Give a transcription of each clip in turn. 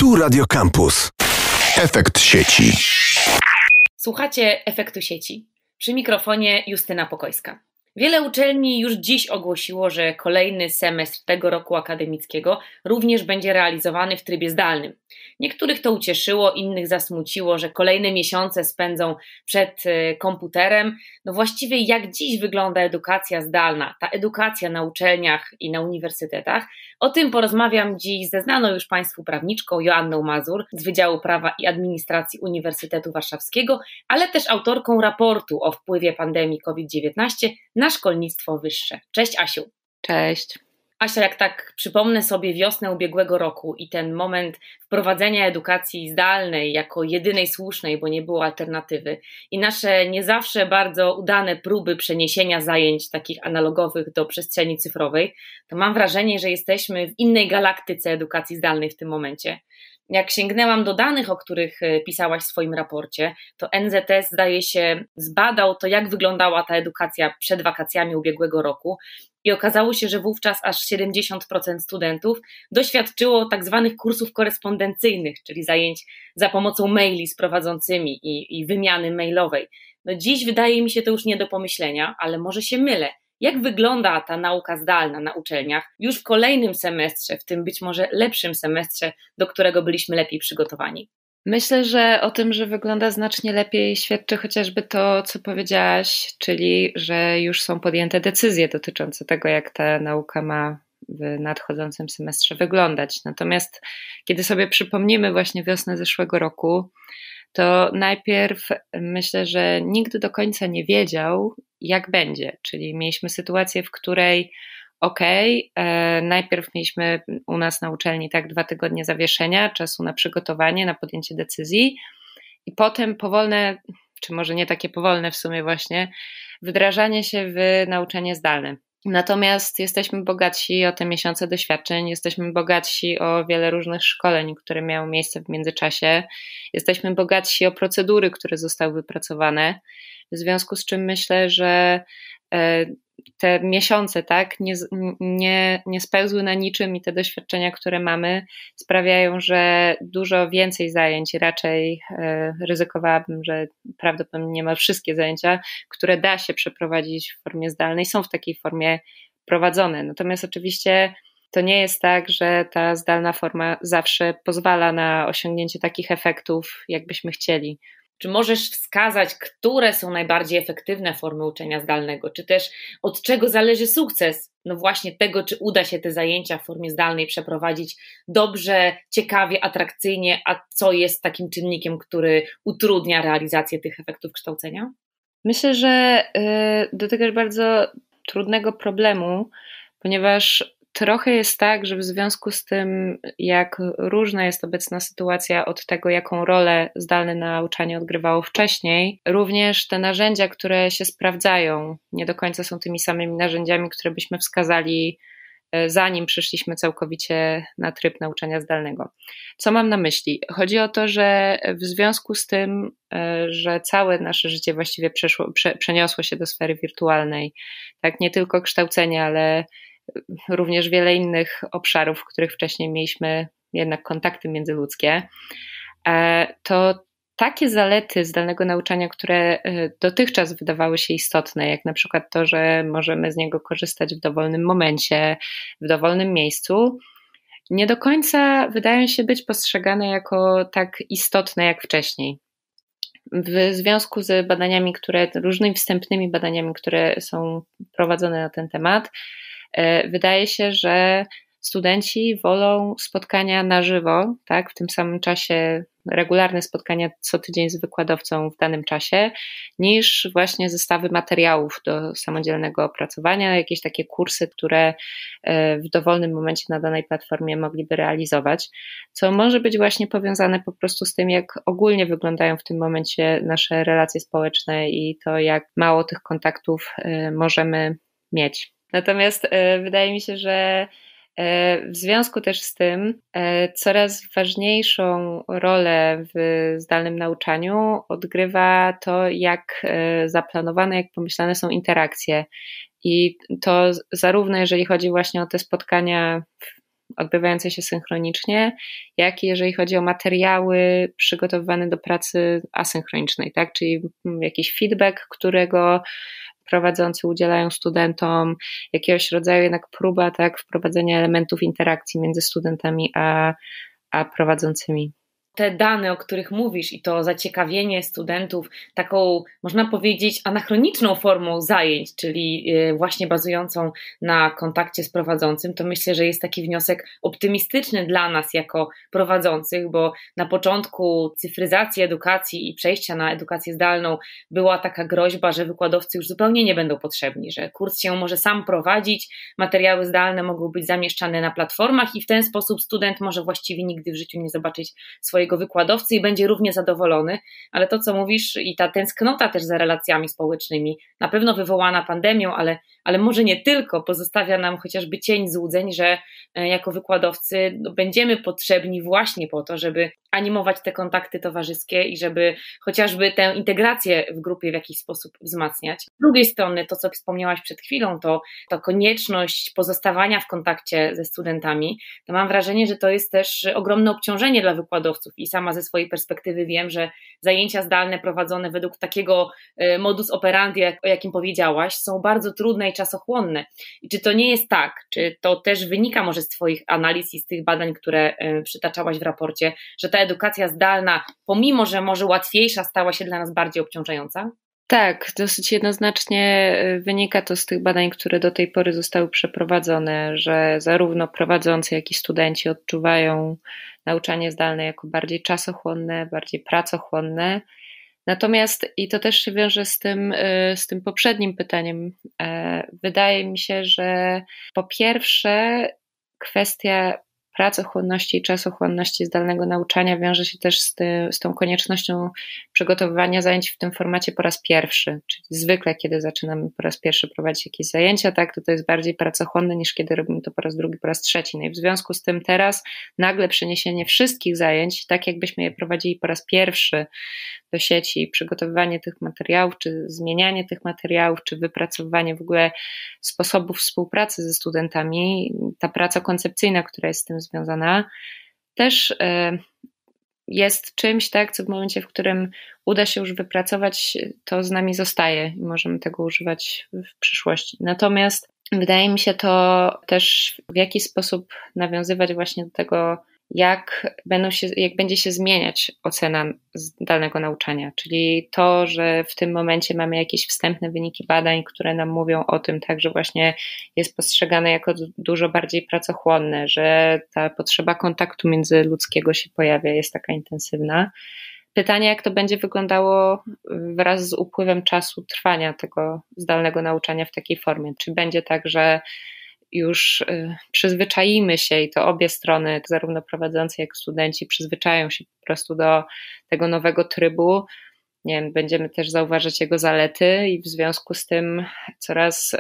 Tu Radio Campus. Efekt sieci. Słuchacie Efektu sieci. Przy mikrofonie Justyna Pokojska. Wiele uczelni już dziś ogłosiło, że kolejny semestr tego roku akademickiego również będzie realizowany w trybie zdalnym. Niektórych to ucieszyło, innych zasmuciło, że kolejne miesiące spędzą przed komputerem. No właściwie jak dziś wygląda edukacja zdalna, ta edukacja na uczelniach i na uniwersytetach? O tym porozmawiam dziś ze znaną już Państwu prawniczką Joanną Mazur z Wydziału Prawa i Administracji Uniwersytetu Warszawskiego, ale też autorką raportu o wpływie pandemii COVID-19 na szkolnictwo wyższe. Cześć Asiu. Cześć. Asia, jak tak przypomnę sobie wiosnę ubiegłego roku i ten moment wprowadzenia edukacji zdalnej jako jedynej słusznej, bo nie było alternatywy, i nasze nie zawsze bardzo udane próby przeniesienia zajęć takich analogowych do przestrzeni cyfrowej, to mam wrażenie, że jesteśmy w innej galaktyce edukacji zdalnej w tym momencie. Jak sięgnęłam do danych, o których pisałaś w swoim raporcie, to NZS, zdaje się, zbadał to, jak wyglądała ta edukacja przed wakacjami ubiegłego roku i okazało się, że wówczas aż 70% studentów doświadczyło tak zwanych kursów korespondencyjnych, czyli zajęć za pomocą maili z prowadzącymi i wymiany mailowej. No dziś wydaje mi się to już nie do pomyślenia, ale może się mylę. Jak wygląda ta nauka zdalna na uczelniach już w kolejnym semestrze, w tym być może lepszym semestrze, do którego byliśmy lepiej przygotowani? Myślę, że o tym, że wygląda znacznie lepiej, świadczy chociażby to, co powiedziałaś, czyli że już są podjęte decyzje dotyczące tego, jak ta nauka ma w nadchodzącym semestrze wyglądać. Natomiast kiedy sobie przypomnimy właśnie wiosnę zeszłego roku, to najpierw myślę, że nikt do końca nie wiedział, jak będzie. Czyli mieliśmy sytuację, w której najpierw mieliśmy u nas na uczelni 2 tygodnie zawieszenia, czasu na przygotowanie, na podjęcie decyzji i potem powolne, czy może nie takie powolne w sumie właśnie, wdrażanie się w nauczanie zdalne. Natomiast jesteśmy bogatsi o te miesiące doświadczeń, jesteśmy bogatsi o wiele różnych szkoleń, które miały miejsce w międzyczasie, jesteśmy bogatsi o procedury, które zostały wypracowane, w związku z czym myślę, że te miesiące nie spełzły na niczym i te doświadczenia, które mamy, sprawiają, że dużo więcej zajęć, raczej ryzykowałabym, że prawdopodobnie niemal wszystkie zajęcia, które da się przeprowadzić w formie zdalnej, są w takiej formie prowadzone. Natomiast oczywiście to nie jest tak, że ta zdalna forma zawsze pozwala na osiągnięcie takich efektów, jakbyśmy chcieli. Czy możesz wskazać, które są najbardziej efektywne formy uczenia zdalnego? Czy też od czego zależy sukces? No właśnie tego, czy uda się te zajęcia w formie zdalnej przeprowadzić dobrze, ciekawie, atrakcyjnie, a co jest takim czynnikiem, który utrudnia realizację tych efektów kształcenia? Myślę, że dotykasz bardzo trudnego problemu, ponieważ trochę jest tak, że w związku z tym, jak różna jest obecna sytuacja od tego, jaką rolę zdalne nauczanie odgrywało wcześniej, również te narzędzia, które się sprawdzają, nie do końca są tymi samymi narzędziami, które byśmy wskazali, zanim przeszliśmy całkowicie na tryb nauczania zdalnego. Co mam na myśli? Chodzi o to, że w związku z tym, że całe nasze życie właściwie przeniosło się do sfery wirtualnej, tak nie tylko kształcenie, ale również wiele innych obszarów, w których wcześniej mieliśmy jednak kontakty międzyludzkie, to takie zalety zdalnego nauczania, które dotychczas wydawały się istotne, jak na przykład to, że możemy z niego korzystać w dowolnym momencie, w dowolnym miejscu, nie do końca wydają się być postrzegane jako tak istotne jak wcześniej. W związku z badaniami, różnymi wstępnymi badaniami, które są prowadzone na ten temat, wydaje się, że studenci wolą spotkania na żywo, tak, w tym samym czasie, regularne spotkania co tydzień z wykładowcą w danym czasie, niż właśnie zestawy materiałów do samodzielnego opracowania, jakieś takie kursy, które w dowolnym momencie na danej platformie mogliby realizować, co może być właśnie powiązane po prostu z tym, jak ogólnie wyglądają w tym momencie nasze relacje społeczne i to, jak mało tych kontaktów możemy mieć. Natomiast wydaje mi się, że w związku też z tym coraz ważniejszą rolę w zdalnym nauczaniu odgrywa to, jak zaplanowane, jak pomyślane są interakcje. I to zarówno jeżeli chodzi właśnie o te spotkania odbywające się synchronicznie, jak i jeżeli chodzi o materiały przygotowywane do pracy asynchronicznej, tak? Czyli jakiś feedback, którego prowadzący udzielają studentom, jakiegoś rodzaju jednak próba, tak, wprowadzenia elementów interakcji między studentami a prowadzącymi. Te dane, o których mówisz i to zaciekawienie studentów taką, można powiedzieć, anachroniczną formą zajęć, czyli właśnie bazującą na kontakcie z prowadzącym, to myślę, że jest taki wniosek optymistyczny dla nas jako prowadzących, bo na początku cyfryzacji edukacji i przejścia na edukację zdalną była taka groźba, że wykładowcy już zupełnie nie będą potrzebni, że kurs się może sam prowadzić, materiały zdalne mogą być zamieszczane na platformach i w ten sposób student może właściwie nigdy w życiu nie zobaczyć swojego wykładowcy i będzie równie zadowolony, ale to, co mówisz i ta tęsknota też za relacjami społecznymi, na pewno wywołana pandemią, ale może nie tylko, pozostawia nam chociażby cień złudzeń, że jako wykładowcy będziemy potrzebni właśnie po to, żeby animować te kontakty towarzyskie i żeby chociażby tę integrację w grupie w jakiś sposób wzmacniać. Z drugiej strony, to co wspomniałaś przed chwilą, to konieczność pozostawania w kontakcie ze studentami, to mam wrażenie, że to jest też ogromne obciążenie dla wykładowców i sama ze swojej perspektywy wiem, że zajęcia zdalne prowadzone według takiego modus operandi, o jakim powiedziałaś, są bardzo trudne i czasochłonne. I czy to nie jest tak, czy to też wynika może z Twoich analiz i z tych badań, które przytaczałaś w raporcie, że ta edukacja zdalna, pomimo że może łatwiejsza, stała się dla nas bardziej obciążająca? Tak, dosyć jednoznacznie wynika to z tych badań, które do tej pory zostały przeprowadzone, że zarówno prowadzący, jak i studenci odczuwają nauczanie zdalne jako bardziej czasochłonne, bardziej pracochłonne. Natomiast, i to też się wiąże z tym poprzednim pytaniem, wydaje mi się, że po pierwsze kwestia pracochłonności i czasochłonności zdalnego nauczania wiąże się też z tą koniecznością przygotowywania zajęć w tym formacie po raz pierwszy. Czyli zwykle, kiedy zaczynamy po raz pierwszy prowadzić jakieś zajęcia, tak, to jest bardziej pracochłonne niż kiedy robimy to po raz drugi, po raz trzeci. No i w związku z tym teraz nagle przeniesienie wszystkich zajęć, tak jakbyśmy je prowadzili po raz pierwszy do sieci, przygotowywanie tych materiałów, czy zmienianie tych materiałów, czy wypracowywanie w ogóle sposobów współpracy ze studentami, ta praca koncepcyjna, która jest z tym związana, też jest czymś, tak, co w momencie, w którym uda się już wypracować, to z nami zostaje i możemy tego używać w przyszłości. Natomiast wydaje mi się to też w jaki sposób nawiązywać właśnie do tego, jak będzie się zmieniać ocena zdalnego nauczania, czyli to, że w tym momencie mamy jakieś wstępne wyniki badań, które nam mówią o tym, tak, że właśnie jest postrzegane jako dużo bardziej pracochłonne, że ta potrzeba kontaktu międzyludzkiego się pojawia, jest taka intensywna. Pytanie, jak to będzie wyglądało wraz z upływem czasu trwania tego zdalnego nauczania w takiej formie. Czy będzie tak, że już przyzwyczaimy się i to obie strony, zarówno prowadzący, jak i studenci, przyzwyczają się po prostu do tego nowego trybu. Nie wiem, będziemy też zauważać jego zalety i w związku z tym coraz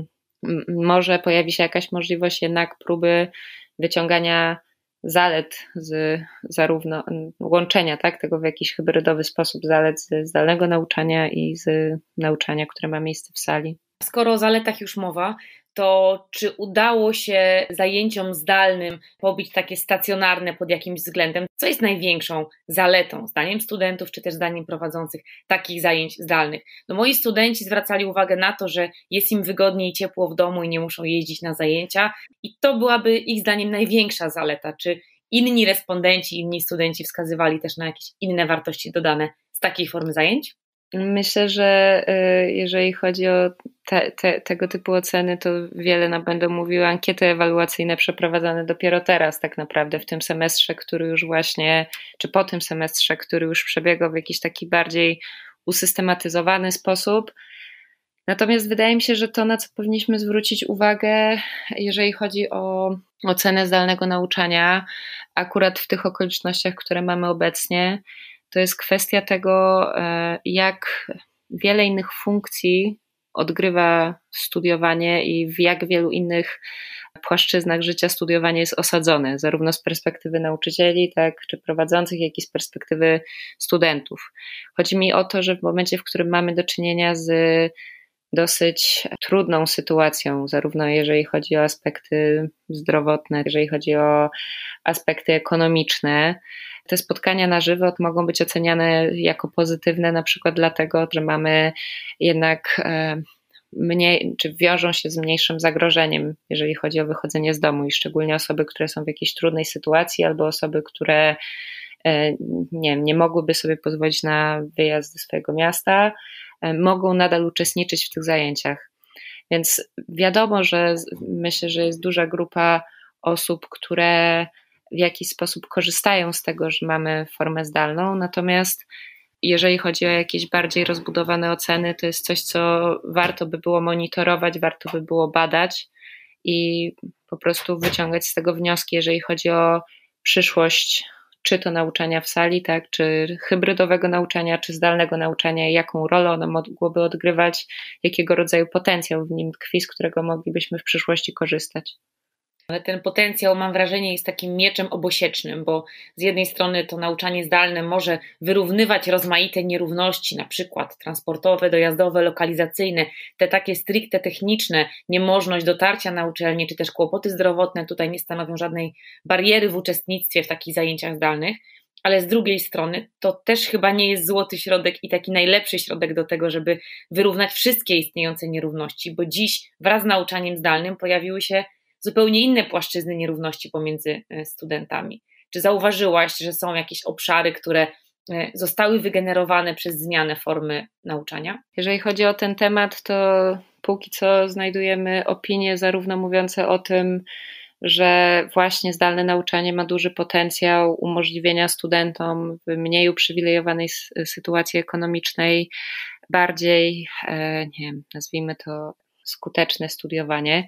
może pojawi się jakaś możliwość jednak próby wyciągania zalet zarówno łączenia, tak, tego w jakiś hybrydowy sposób zalet z zdalnego nauczania i z nauczania, które ma miejsce w sali. Skoro o zaletach już mowa, to czy udało się zajęciom zdalnym pobić takie stacjonarne pod jakimś względem? Co jest największą zaletą, zdaniem studentów, czy też zdaniem prowadzących takich zajęć zdalnych? No moi studenci zwracali uwagę na to, że jest im wygodniej i ciepło w domu i nie muszą jeździć na zajęcia i to byłaby ich zdaniem największa zaleta. Czy inni respondenci, inni studenci wskazywali też na jakieś inne wartości dodane z takiej formy zajęć? Myślę, że jeżeli chodzi o tego typu oceny, to wiele nam będą mówiły ankiety ewaluacyjne przeprowadzane dopiero teraz tak naprawdę w tym semestrze, który już właśnie, czy po tym semestrze, który już przebiegał w jakiś taki bardziej usystematyzowany sposób. Natomiast wydaje mi się, że to, na co powinniśmy zwrócić uwagę, jeżeli chodzi o ocenę zdalnego nauczania, akurat w tych okolicznościach, które mamy obecnie, to jest kwestia tego, jak wiele innych funkcji odgrywa studiowanie i w jak wielu innych płaszczyznach życia studiowanie jest osadzone, zarówno z perspektywy nauczycieli, tak, czy prowadzących, jak i z perspektywy studentów. Chodzi mi o to, że w momencie, w którym mamy do czynienia z dosyć trudną sytuacją, zarówno jeżeli chodzi o aspekty zdrowotne, jeżeli chodzi o aspekty ekonomiczne. Te spotkania na żywo mogą być oceniane jako pozytywne, na przykład dlatego, że mamy jednak mniej, czy wiążą się z mniejszym zagrożeniem, jeżeli chodzi o wychodzenie z domu i szczególnie osoby, które są w jakiejś trudnej sytuacji albo osoby, które nie mogłyby sobie pozwolić na wyjazd ze swojego miasta, mogą nadal uczestniczyć w tych zajęciach. Więc wiadomo, że myślę, że jest duża grupa osób, które w jakiś sposób korzystają z tego, że mamy formę zdalną, natomiast jeżeli chodzi o jakieś bardziej rozbudowane oceny, to jest coś, co warto by było monitorować, warto by było badać i po prostu wyciągać z tego wnioski, jeżeli chodzi o przyszłość, czy to nauczania w sali, tak, czy hybrydowego nauczania, czy zdalnego nauczania, jaką rolę ono mogłoby odgrywać, jakiego rodzaju potencjał w nim tkwi, z którego moglibyśmy w przyszłości korzystać. Ale ten potencjał, mam wrażenie, jest takim mieczem obosiecznym, bo z jednej strony to nauczanie zdalne może wyrównywać rozmaite nierówności, na przykład transportowe, dojazdowe, lokalizacyjne, te takie stricte techniczne, niemożność dotarcia na uczelnię, czy też kłopoty zdrowotne tutaj nie stanowią żadnej bariery w uczestnictwie w takich zajęciach zdalnych, ale z drugiej strony to też chyba nie jest złoty środek i taki najlepszy środek do tego, żeby wyrównać wszystkie istniejące nierówności, bo dziś wraz z nauczaniem zdalnym pojawiły się zupełnie inne płaszczyzny nierówności pomiędzy studentami. Czy zauważyłaś, że są jakieś obszary, które zostały wygenerowane przez zmianę formy nauczania? Jeżeli chodzi o ten temat, to póki co znajdujemy opinie zarówno mówiące o tym, że właśnie zdalne nauczanie ma duży potencjał umożliwienia studentom w mniej uprzywilejowanej sytuacji ekonomicznej bardziej, nazwijmy to skuteczne studiowanie,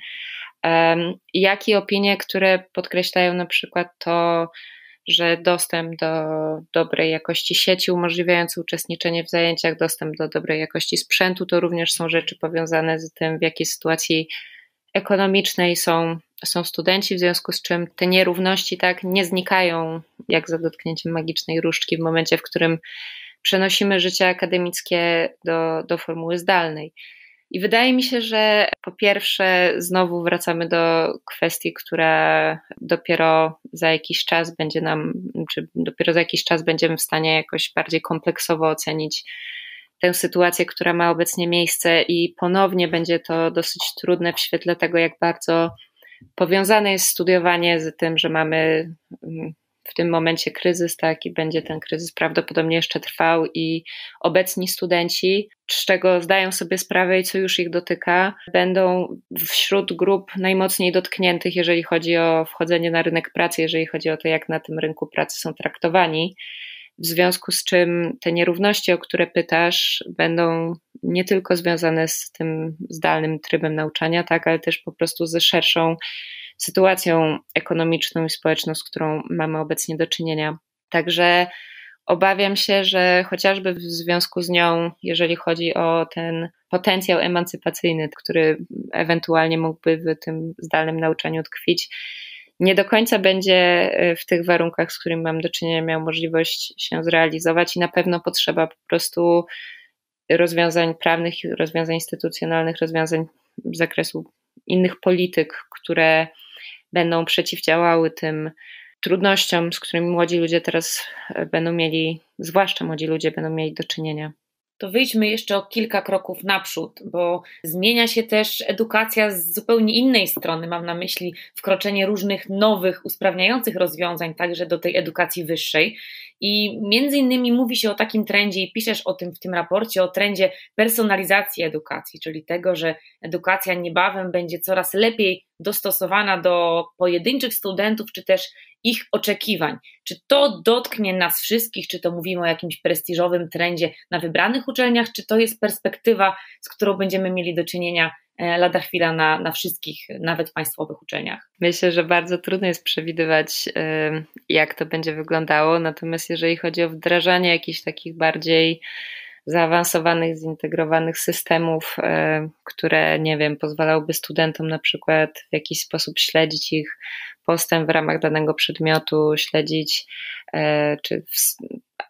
jak i opinie, które podkreślają na przykład to, że dostęp do dobrej jakości sieci umożliwiający uczestniczenie w zajęciach, dostęp do dobrej jakości sprzętu, to również są rzeczy powiązane z tym, w jakiej sytuacji ekonomicznej są studenci, w związku z czym te nierówności tak nie znikają jak za dotknięciem magicznej różdżki w momencie, w którym przenosimy życie akademickie do formuły zdalnej. I wydaje mi się, że po pierwsze znowu wracamy do kwestii, która dopiero za jakiś czas będziemy w stanie jakoś bardziej kompleksowo ocenić tę sytuację, która ma obecnie miejsce i ponownie będzie to dosyć trudne w świetle tego, jak bardzo powiązane jest studiowanie z tym, że mamy w tym momencie kryzys, tak, i będzie ten kryzys prawdopodobnie jeszcze trwał i obecni studenci, z czego zdają sobie sprawę i co już ich dotyka, będą wśród grup najmocniej dotkniętych, jeżeli chodzi o wchodzenie na rynek pracy, jeżeli chodzi o to, jak na tym rynku pracy są traktowani. W związku z czym te nierówności, o które pytasz, będą nie tylko związane z tym zdalnym trybem nauczania, tak, ale też po prostu ze szerszą sytuacją ekonomiczną i społeczną, z którą mamy obecnie do czynienia. Także obawiam się, że chociażby w związku z nią, jeżeli chodzi o ten potencjał emancypacyjny, który ewentualnie mógłby w tym zdalnym nauczaniu tkwić, nie do końca będzie w tych warunkach, z którymi mam do czynienia, miał możliwość się zrealizować i na pewno potrzeba po prostu rozwiązań prawnych, rozwiązań instytucjonalnych, rozwiązań z zakresu innych polityk, które będą przeciwdziałały tym trudnościom, z którymi młodzi ludzie teraz będą mieli, zwłaszcza młodzi ludzie będą mieli do czynienia. To wyjdźmy jeszcze o kilka kroków naprzód, bo zmienia się też edukacja z zupełnie innej strony. Mam na myśli wkroczenie różnych nowych, usprawniających rozwiązań także do tej edukacji wyższej. I między innymi mówi się o takim trendzie i piszesz o tym w tym raporcie, o trendzie personalizacji edukacji, czyli tego, że edukacja niebawem będzie coraz lepiej dostosowana do pojedynczych studentów, czy też ich oczekiwań. Czy to dotknie nas wszystkich, czy to mówimy o jakimś prestiżowym trendzie na wybranych uczelniach, czy to jest perspektywa, z którą będziemy mieli do czynienia lada chwila na wszystkich, nawet państwowych uczelniach? Myślę, że bardzo trudno jest przewidywać, jak to będzie wyglądało, natomiast jeżeli chodzi o wdrażanie jakichś takich bardziej zaawansowanych, zintegrowanych systemów, które, nie wiem, pozwalałyby studentom na przykład w jakiś sposób śledzić ich postęp w ramach danego przedmiotu, śledzić czy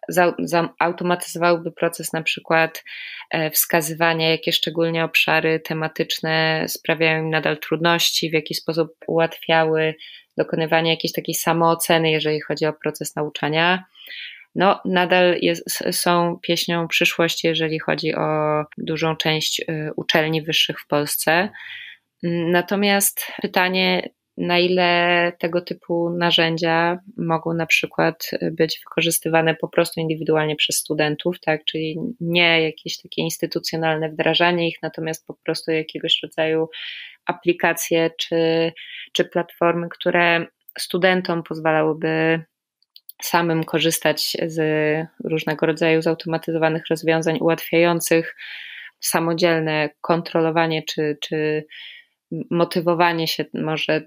zautomatyzowałyby proces na przykład wskazywania, jakie szczególnie obszary tematyczne sprawiają im nadal trudności, w jaki sposób ułatwiały dokonywanie jakiejś takiej samooceny, jeżeli chodzi o proces nauczania. No, nadal są pieśnią przyszłości, jeżeli chodzi o dużą część uczelni wyższych w Polsce. Natomiast pytanie, na ile tego typu narzędzia mogą na przykład być wykorzystywane po prostu indywidualnie przez studentów, tak? Czyli nie jakieś takie instytucjonalne wdrażanie ich, natomiast po prostu jakiegoś rodzaju aplikacje czy platformy, które studentom pozwalałyby samym korzystać z różnego rodzaju zautomatyzowanych rozwiązań ułatwiających samodzielne kontrolowanie czy motywowanie się może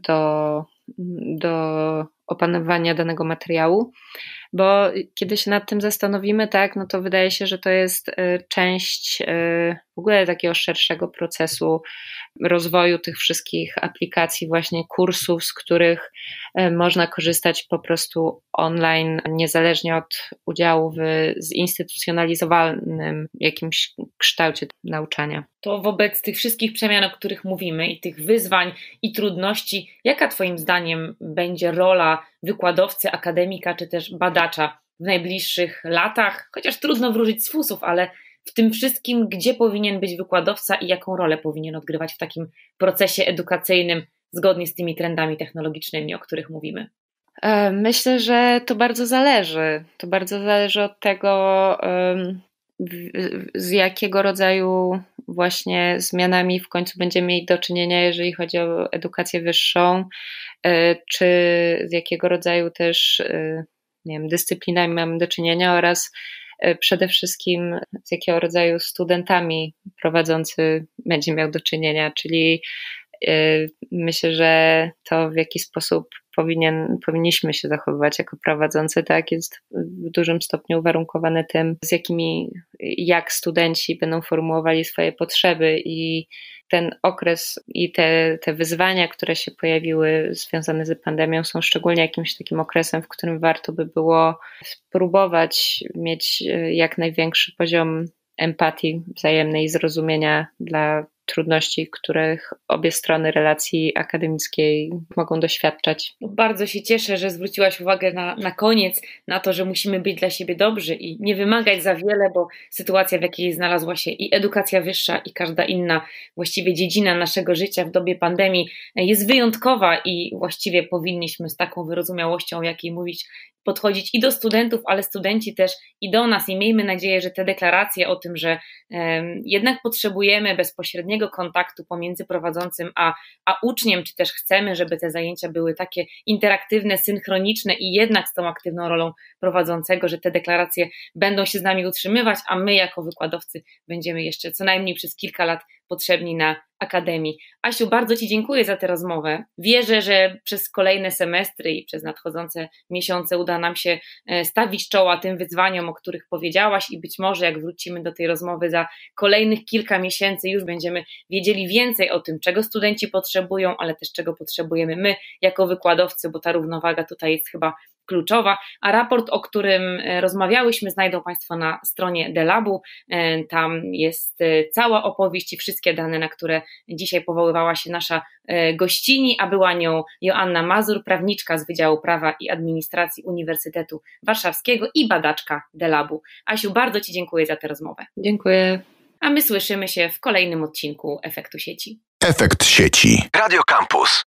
do opanowania danego materiału, bo kiedy się nad tym zastanowimy, tak, no to wydaje się, że to jest część w ogóle takiego szerszego procesu rozwoju tych wszystkich aplikacji, właśnie kursów, z których można korzystać po prostu online, niezależnie od udziału w zinstytucjonalizowanym jakimś kształcie nauczania. To wobec tych wszystkich przemian, o których mówimy i tych wyzwań i trudności, jaka Twoim zdaniem będzie rola wykładowcy, akademika czy też badacza w najbliższych latach? Chociaż trudno wróżyć z fusów, ale w tym wszystkim, gdzie powinien być wykładowca i jaką rolę powinien odgrywać w takim procesie edukacyjnym zgodnie z tymi trendami technologicznymi, o których mówimy? Myślę, że to bardzo zależy. To bardzo zależy od tego, z jakiego rodzaju właśnie zmianami w końcu będziemy mieli do czynienia, jeżeli chodzi o edukację wyższą, czy z jakiego rodzaju też, nie wiem, dyscyplinami mamy do czynienia oraz przede wszystkim z jakiego rodzaju studentami prowadzący będzie miał do czynienia, czyli myślę, że to w jaki sposób powinniśmy się zachowywać jako prowadzący, tak, jest w dużym stopniu uwarunkowane tym, jak studenci będą formułowali swoje potrzeby i ten okres i te wyzwania, które się pojawiły związane z pandemią są szczególnie jakimś takim okresem, w którym warto by było spróbować mieć jak największy poziom empatii wzajemnej i zrozumienia dla trudności, których obie strony relacji akademickiej mogą doświadczać. Bardzo się cieszę, że zwróciłaś uwagę na koniec na to, że musimy być dla siebie dobrzy i nie wymagać za wiele, bo sytuacja, w jakiej znalazła się i edukacja wyższa i każda inna właściwie dziedzina naszego życia w dobie pandemii jest wyjątkowa i właściwie powinniśmy z taką wyrozumiałością, o jakiej mówić, podchodzić i do studentów, ale studenci też i do nas i miejmy nadzieję, że te deklaracje o tym, że jednak potrzebujemy bezpośredniego kontaktu pomiędzy prowadzącym a uczniem, czy też chcemy, żeby te zajęcia były takie interaktywne, synchroniczne i jednak z tą aktywną rolą prowadzącego, że te deklaracje będą się z nami utrzymywać, a my jako wykładowcy będziemy jeszcze co najmniej przez kilka lat potrzebni na Akademii. Asiu, bardzo Ci dziękuję za tę rozmowę. Wierzę, że przez kolejne semestry i przez nadchodzące miesiące uda nam się stawić czoła tym wyzwaniom, o których powiedziałaś i być może jak wrócimy do tej rozmowy za kolejnych kilka miesięcy już będziemy wiedzieli więcej o tym, czego studenci potrzebują, ale też czego potrzebujemy my jako wykładowcy, bo ta równowaga tutaj jest chyba kluczowa, a raport, o którym rozmawiałyśmy, znajdą Państwo na stronie DELAB-u. Tam jest cała opowieść i wszystkie dane, na które dzisiaj powoływała się nasza gościni, a była nią Joanna Mazur, prawniczka z Wydziału Prawa i Administracji Uniwersytetu Warszawskiego i badaczka DELAB-u. Asiu, bardzo Ci dziękuję za tę rozmowę. Dziękuję. A my słyszymy się w kolejnym odcinku Efektu Sieci. Efekt sieci. Radio Campus.